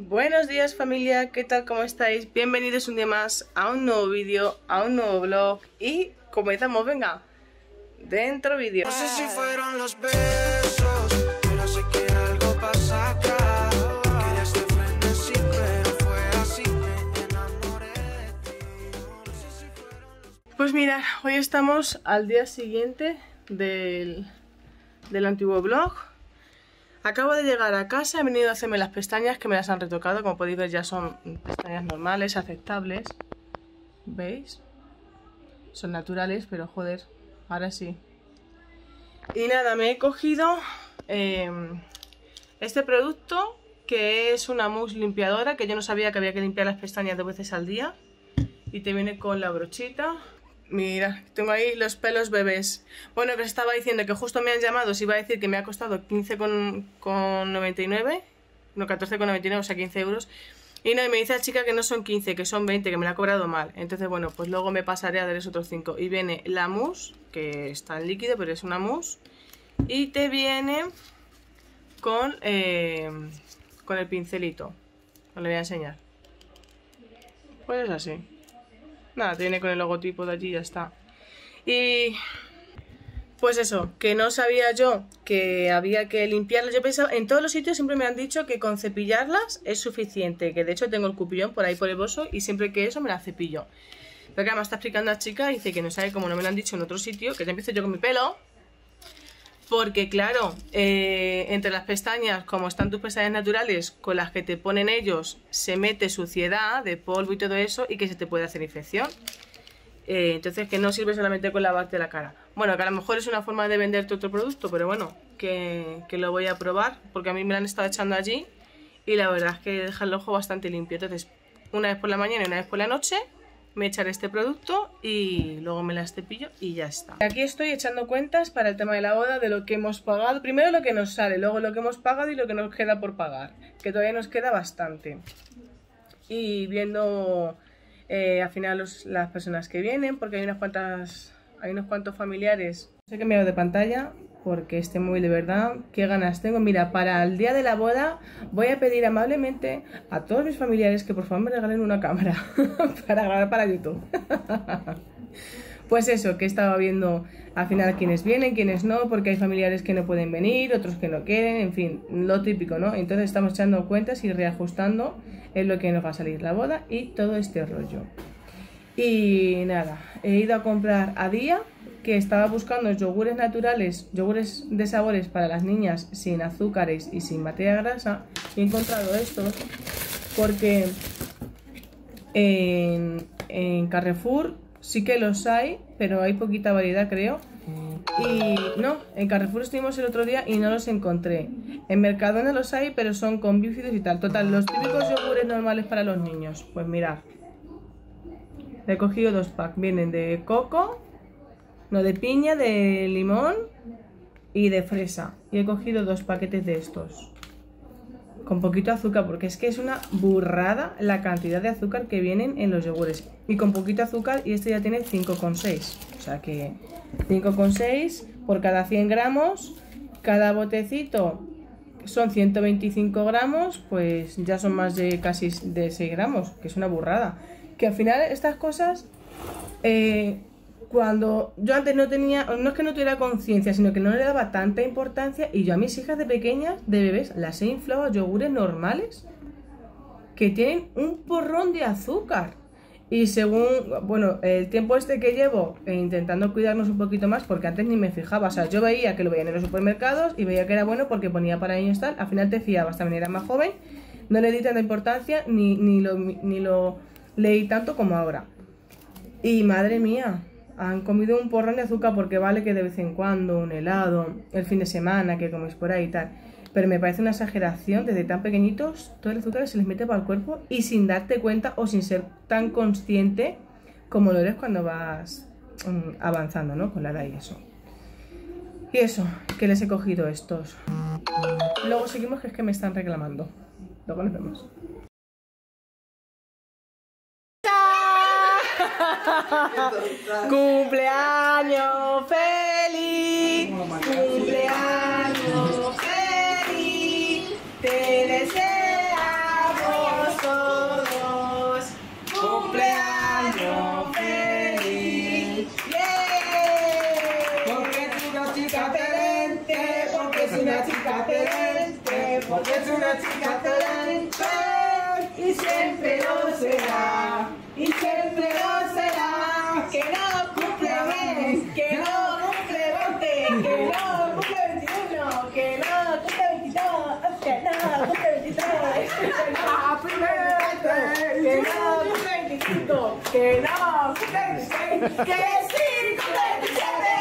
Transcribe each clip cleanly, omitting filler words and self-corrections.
Buenos días familia, ¿qué tal? ¿Cómo estáis? Bienvenidos un día más a un nuevo vídeo, a un nuevo vlog y comenzamos, venga, dentro vídeo. No sé si fueron los besos, pero sé que algo pasa acá. Querías de frente sí, pero fue así, me enamoré de ti. No sé si fueron los... Pues mirad, hoy estamos al día siguiente del antiguo vlog. Acabo de llegar a casa, he venido a hacerme las pestañas que me las han retocado. Como podéis ver ya son pestañas normales, aceptables. ¿Veis? Son naturales, pero joder, ahora sí. Y nada, me he cogido este producto que es una mousse limpiadora, que yo no sabía que había que limpiar las pestañas 2 veces al día. Y te viene con la brochita. Mira, tengo ahí los pelos bebés. Bueno, que os estaba diciendo que justo me han llamado. Os iba a decir que me ha costado 15,99. No, 14,99, o sea 15 euros. Y no, y me dice la chica que no son 15, que son 20, que me la ha cobrado mal. Entonces, bueno, pues luego me pasaré a dar esos otros 5. Y viene la mousse, que está en líquido, pero es una mousse. Y te viene con el pincelito. Os lo voy a enseñar. Pues es así. Nada, te viene con el logotipo de allí y ya está. Y pues eso, que no sabía yo que había que limpiarlas. Yo pensaba, en todos los sitios siempre me han dicho que con cepillarlas es suficiente. Que de hecho tengo el cupillón por ahí por el bolso y siempre que eso me la cepillo. Pero que además está explicando la chica y dice que no sabe cómo no me lo han dicho en otro sitio, que ya empiezo yo con mi pelo. Porque claro, entre las pestañas, como están tus pestañas naturales, con las que te ponen ellos, se mete suciedad de polvo y todo eso y que se te puede hacer infección. Entonces que no sirve solamente con lavarte la cara. Bueno, que a lo mejor es una forma de venderte otro producto, pero bueno, que lo voy a probar porque a mí me lo han estado echando allí y la verdad es que deja el ojo bastante limpio. Entonces, una vez por la mañana y una vez por la noche me echaré este producto y luego me las cepillo y ya está. Aquí estoy echando cuentas para el tema de la boda, de lo que hemos pagado. Primero lo que nos sale, luego lo que hemos pagado y lo que nos queda por pagar, que todavía nos queda bastante. Y viendo al final las personas que vienen, porque hay unos cuantos familiares. Sé que me he dado de pantalla porque este móvil de verdad, qué ganas tengo. Mira, para el día de la boda voy a pedir amablemente a todos mis familiares que por favor me regalen una cámara para grabar para YouTube. Pues eso, que estaba viendo al final quiénes vienen, quiénes no, porque hay familiares que no pueden venir, otros que no quieren, en fin, lo típico, ¿no? Entonces estamos echando cuentas y reajustando en lo que nos va a salir la boda y todo este rollo. Y nada, he ido a comprar a Día, que estaba buscando yogures naturales, yogures de sabores para las niñas sin azúcares y sin materia grasa. Y he encontrado estos porque en Carrefour sí que los hay, pero hay poquita variedad, creo. Y no, en Carrefour estuvimos el otro día y no los encontré. En Mercadona los hay, pero son con bífidos y tal. Total, los típicos yogures normales para los niños. Pues mirad, he cogido 2 packs. Vienen de coco, no, de piña, de limón y de fresa. Y he cogido 2 paquetes de estos. Con poquito azúcar, porque es que es una burrada la cantidad de azúcar que vienen en los yogures. Y con poquito azúcar, y este ya tiene 5,6. O sea que 5,6 por cada 100 gramos. Cada botecito son 125 gramos, pues ya son más de casi de 6 gramos, que es una burrada. Que al final estas cosas... cuando yo antes no tenía, no es que no tuviera conciencia, sino que no le daba tanta importancia, y yo a mis hijas de pequeñas, de bebés, las he inflado a yogures normales que tienen un porrón de azúcar. Y según, bueno, el tiempo este que llevo intentando cuidarnos un poquito más, porque antes ni me fijaba, o sea, yo veía que lo veían en los supermercados y veía que era bueno porque ponía para niños tal, al final te fiabas, también era más joven, no le di tanta importancia ni lo leí tanto como ahora. Y madre mía, han comido un porrón de azúcar, porque vale que de vez en cuando un helado, el fin de semana que coméis por ahí y tal, pero me parece una exageración. Desde tan pequeñitos todo el azúcar se les mete para el cuerpo y sin darte cuenta o sin ser tan consciente como lo eres cuando vas avanzando, ¿no? Con la edad y eso. Y eso, que les he cogido estos. Luego seguimos, que es que me están reclamando. Luego nos vemos. ¡Cumpleaños feliz! ¡Cumpleaños feliz! Te deseamos una chica excelente y siempre lo será, y siempre lo será. Que no cumple mes, que no cumple 20, que no cumple 21, que no cumple 22, que no cumple 23, que no cumple 25, que no cumple 26, que sí cumple 27.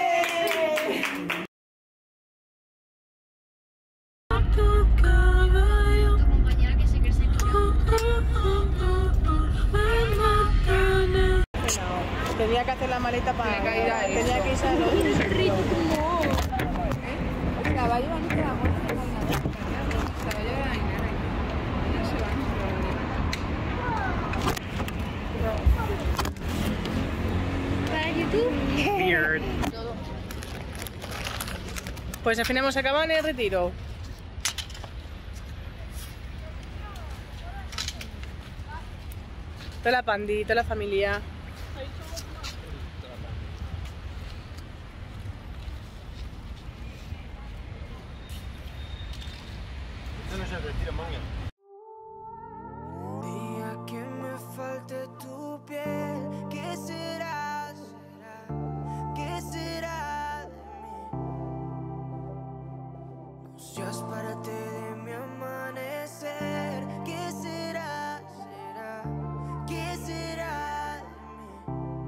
Tenía que hacer la maleta para tenía que irse a los ritmo. El caballo va a ser la muerte de Navidad. El caballo de la Navidad. No se van, pero... Para YouTube. Weird. Pues al final hemos acabado en el retiro. Toda la pandi, toda la familia. El día que me falte tu piel, ¿qué será? ¿Qué será de mí? No seas parte de mi amanecer. ¿Qué será? ¿Qué será de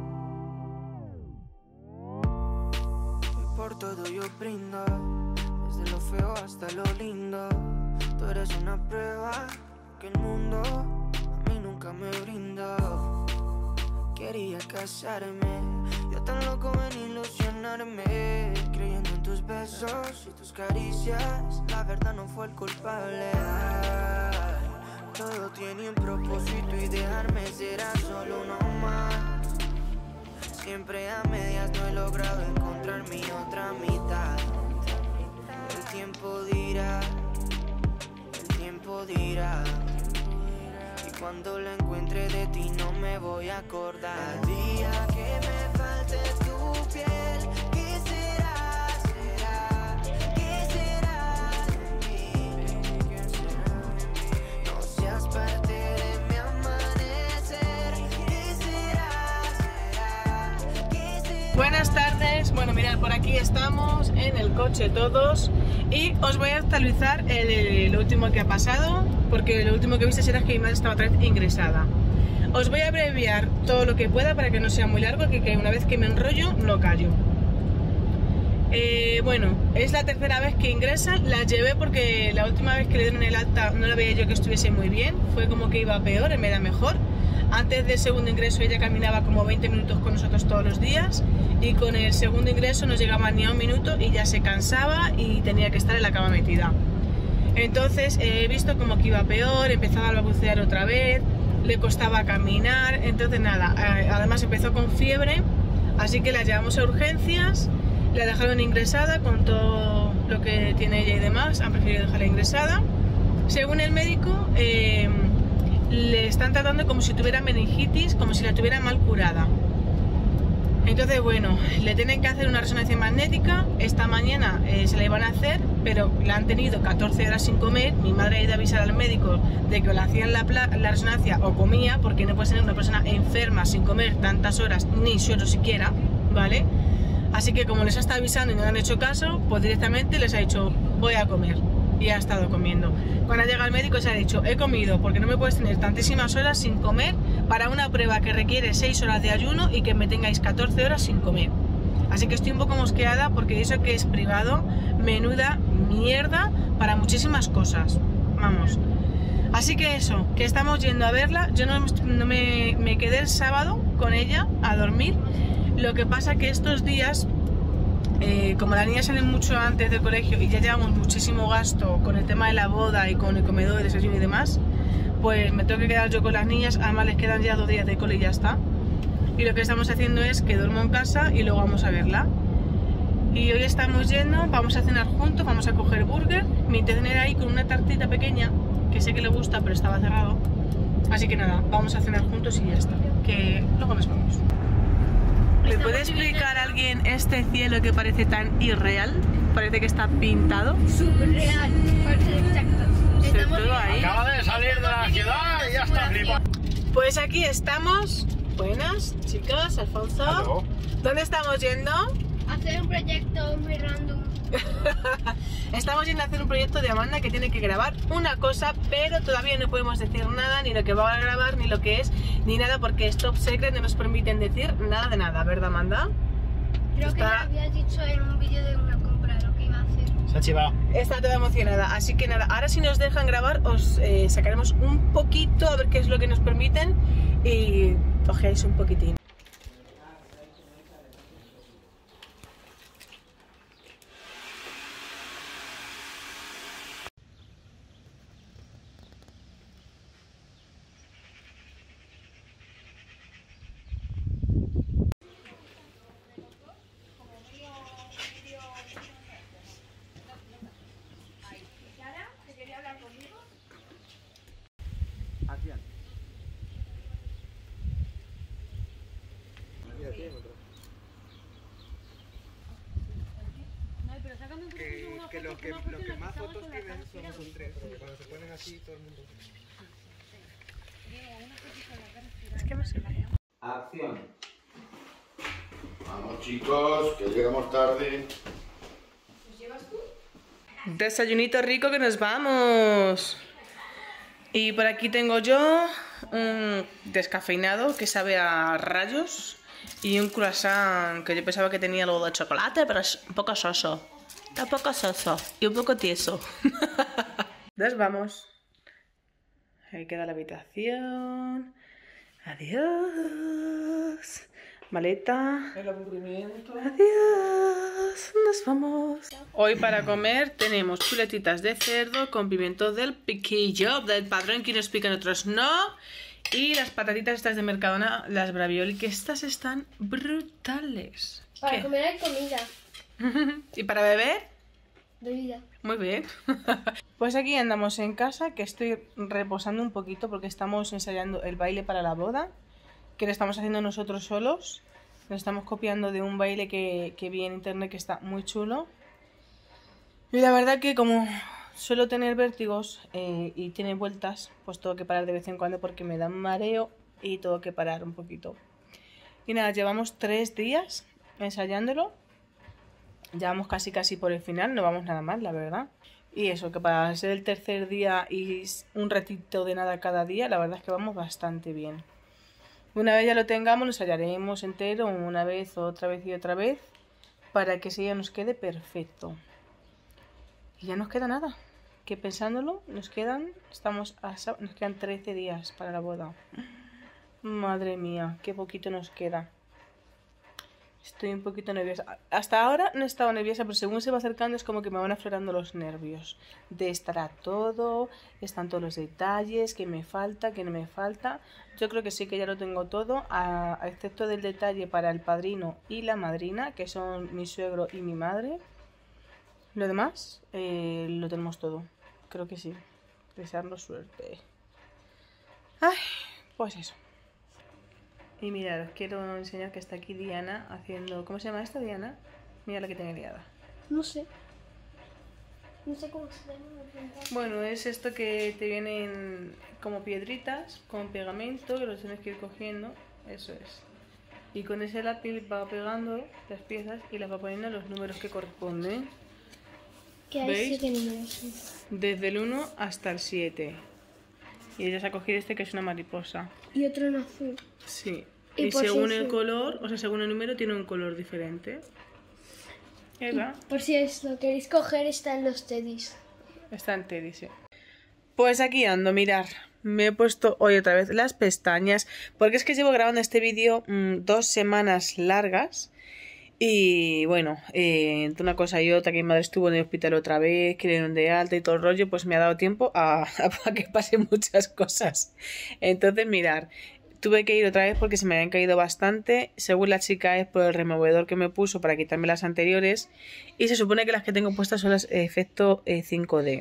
mí? Y por todo yo brindo, desde lo feo hasta lo lindo. Tú eres una prueba que el mundo a mí nunca me brindó. Quería casarme, yo tan loco en ilusionarme, creyendo en tus besos y tus caricias. La verdad no fue el culpable. Ay, todo tiene un propósito y dejarme será solo uno más. Siempre a medias no he logrado encontrar mi otra mitad. El tiempo dirá, el tiempo dirá. Y cuando la encuentre de ti no me voy a acordar. El día que me falte tu piel, ¿qué será? ¿Qué será de mí? No seas parte de mi amanecer. ¿Qué será? ¿Qué será? Buenas tardes, bueno mirad, por aquí estamos en el coche todos y os voy a actualizar lo último que ha pasado, porque lo último que viste era que mi madre estaba otra vez ingresada. Os voy a abreviar todo lo que pueda para que no sea muy largo, que una vez que me enrollo no callo. Bueno, es la tercera vez que ingresa, la llevé porque la última vez que le dieron el alta no la veía yo que estuviese muy bien, fue como que iba peor en vez de mejor. Antes del segundo ingreso ella caminaba como 20 minutos con nosotros todos los días y con el segundo ingreso no llegaba ni a un minuto y ya se cansaba y tenía que estar en la cama metida. Entonces he visto como que iba peor, empezaba a balbucear otra vez, le costaba caminar, entonces nada, además empezó con fiebre, así que la llevamos a urgencias, la dejaron ingresada con todo lo que tiene ella y demás, han preferido dejarla ingresada. Según el médico, le están tratando como si tuviera meningitis, como si la tuviera mal curada. Entonces bueno, le tienen que hacer una resonancia magnética. Esta mañana se la iban a hacer, pero la han tenido 14 horas sin comer. Mi madre ha ido a avisar al médico de que o le hacían la resonancia o comía, porque no puede ser una persona enferma sin comer tantas horas, ni suero siquiera, ¿vale? Así que como les ha estado avisando y no le han hecho caso, pues directamente les ha dicho voy a comer. Y ha estado comiendo. Cuando ha llegado el médico se ha dicho he comido porque no me puedes tener tantísimas horas sin comer para una prueba que requiere 6 horas de ayuno y que me tengáis 14 horas sin comer. Así que estoy un poco mosqueada porque eso que es privado, menuda mierda para muchísimas cosas. Vamos. Así que eso, que estamos yendo a verla. Yo no me quedé el sábado con ella a dormir. Lo que pasa que estos días, como las niñas salen mucho antes del colegio y ya llevamos muchísimo gasto con el tema de la boda y con el comedor, el desayuno y demás, pues me tengo que quedar yo con las niñas. Además les quedan ya 2 días de cole y ya está. Y lo que estamos haciendo es que duermo en casa y luego vamos a verla. Y hoy estamos yendo, vamos a cenar juntos, vamos a coger burger. Mi intención era ir con una tartita pequeña, que sé que le gusta pero estaba cerrado. Así que nada, vamos a cenar juntos y ya está, que luego nos vamos. ¿Me puede explicar a alguien este cielo que parece tan irreal? Parece que está pintado. Súper real, parece exacto. hacer todo ahí. Acaba de salir de la ciudad y ya está flipando. Pues aquí estamos. Buenas, chicos, Alfonso. Aló. ¿Dónde estamos yendo? Hacer un proyecto muy random. Estamos yendo a hacer un proyecto de Amanda que tiene que grabar una cosa, pero todavía no podemos decir nada, ni lo que va a grabar, ni lo que es, ni nada, porque es top secret, no nos permiten decir nada de nada, ¿verdad, Amanda? Creo que me Está- habías dicho en un vídeo de una compra lo que iba a hacer. Se ha chivado. Está toda emocionada, así que nada, ahora si nos dejan grabar os sacaremos un poquito a ver qué es lo que nos permiten y ojeáis un poquitín. Acción. Que lo que más fotos tienen son tres, porque cuando se ponen así todo el mundo. Es que no se ve. Acción. Vamos chicos, que llegamos tarde. Desayunito rico que nos vamos. Y por aquí tengo yo un descafeinado que sabe a rayos y un croissant que yo pensaba que tenía algo de chocolate, pero es un poco soso. Está un poco soso y un poco tieso. Nos vamos. Ahí queda la habitación. Adiós. Maleta. El aburrimiento. Adiós, nos vamos. Hoy para comer tenemos chuletitas de cerdo con pimientos del piquillo, del padrón, que unos pican, otros no. Y las patatitas estas de Mercadona, las bravioli, que estas están brutales. Para ¿Qué? comer hay comida, ¿Y para beber? bebida. Muy bien. Pues aquí andamos en casa, que estoy reposando un poquito porque estamos ensayando el baile para la boda, que lo estamos haciendo nosotros solos. Lo estamos copiando de un baile que vi en internet que está muy chulo. Y la verdad que como suelo tener vértigos y tiene vueltas, pues tengo que parar de vez en cuando porque me da un mareo y tengo que parar un poquito. Y nada, llevamos 3 días ensayándolo. Ya vamos casi por el final, no vamos nada mal, la verdad. Y eso, que para ser el tercer día y un ratito de nada cada día, la verdad es que vamos bastante bien. Una vez ya lo tengamos, lo ensayaremos entero, una vez, otra vez y otra vez, para que ese día nos quede perfecto. Y ya nos queda nada, que pensándolo, nos quedan 13 días para la boda. Madre mía, qué poquito nos queda. Estoy un poquito nerviosa. Hasta ahora no he estado nerviosa, pero según se va acercando es como que me van aflorando los nervios. De estará todo, están todos los detalles, que me falta, que no me falta. Yo creo que sí que ya lo tengo todo, a excepto del detalle para el padrino y la madrina, que son mi suegro y mi madre. Lo demás lo tenemos todo. Creo que sí. Desearnos suerte. Ay, pues eso. Y mirad, os quiero enseñar que está aquí Diana haciendo... ¿Cómo se llama esta, Diana? Mira la que tiene liada. No sé. No sé cómo se llama. Bueno, es esto que te vienen como piedritas con pegamento, que los tienes que ir cogiendo. Eso es. Y con ese lápiz va pegando las piezas y las va poniendo los números que corresponden. Que hay ¿Veis? 7 números. Desde el 1 hasta el 7. Y ella se ha cogido este que es una mariposa. Y otro en azul. Sí. Y Y por si según es el un- color, o sea, según el número, tiene un color diferente. Eva. Por si os lo queréis coger, está en los teddys. Está en Teddy, sí. Pues aquí ando, mirar. Me he puesto hoy otra vez las pestañas. Porque es que llevo grabando este vídeo 2 semanas largas. Y bueno, entre una cosa y otra, que mi madre estuvo en el hospital otra vez, que le dieron de alta y todo el rollo, pues me ha dado tiempo a que pasen muchas cosas. Entonces, mirar. Tuve que ir otra vez porque se me habían caído bastante. Según la chica es por el removedor que me puso para quitarme las anteriores. Y se supone que las que tengo puestas son las efecto 5D.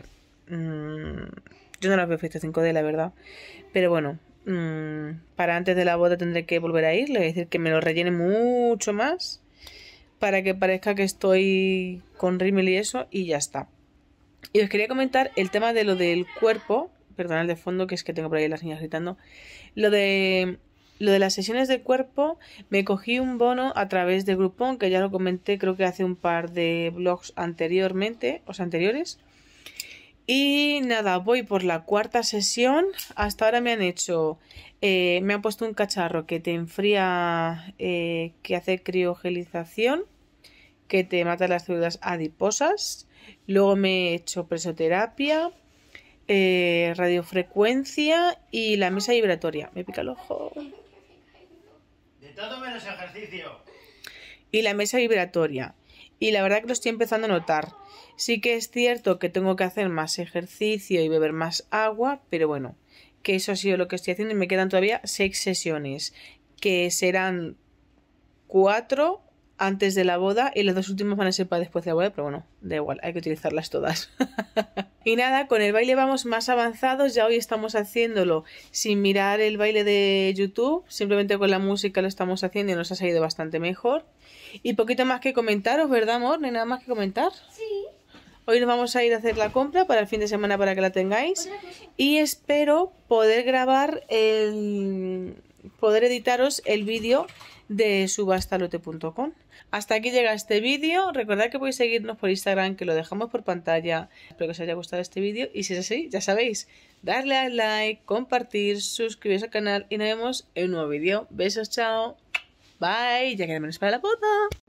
Yo no las veo efecto 5D, la verdad. Pero bueno, para antes de la boda tendré que volver a ir. Le voy a decir que me lo rellene mucho más, para que parezca que estoy con rímel y eso. Y ya está. Y os quería comentar el tema de lo del cuerpo. Perdonad de fondo, que es que tengo por ahí las niñas gritando. Lo de las sesiones de cuerpo, me cogí un bono a través de Groupon, que ya lo comenté creo que hace un par de vlogs anteriormente, anteriores. Y nada, voy por la 4ª sesión. Hasta ahora me han hecho... me han puesto un cacharro que te enfría, que hace criogelización, que te mata las células adiposas. Luego me he hecho presoterapia, radiofrecuencia y la mesa vibratoria. Me pica el ojo. De todo menos ejercicio. Y la mesa vibratoria. Y la verdad que lo estoy empezando a notar. Sí que es cierto que tengo que hacer más ejercicio y beber más agua, pero bueno, que eso ha sido lo que estoy haciendo y me quedan todavía 6 sesiones, que serán 4 antes de la boda y las 2 últimas van a ser para después de la boda, pero bueno, da igual, hay que utilizarlas todas. Y nada, con el baile vamos más avanzados, ya hoy estamos haciéndolo sin mirar el baile de YouTube, simplemente con la música lo estamos haciendo y nos ha salido bastante mejor. Y poquito más que comentaros, ¿verdad, amor? ¿No hay nada más que comentar? Sí. Hoy nos vamos a ir a hacer la compra para el fin de semana para que la tengáis. Y espero poder grabar poder editaros el vídeo de subastalote.com. Hasta aquí llega este vídeo. Recordad que podéis seguirnos por Instagram, que lo dejamos por pantalla. Espero que os haya gustado este vídeo. Y si es así, ya sabéis, darle al like, compartir, suscribiros al canal y nos vemos en un nuevo vídeo. Besos, chao. Bye. Ya queda menos para la boda.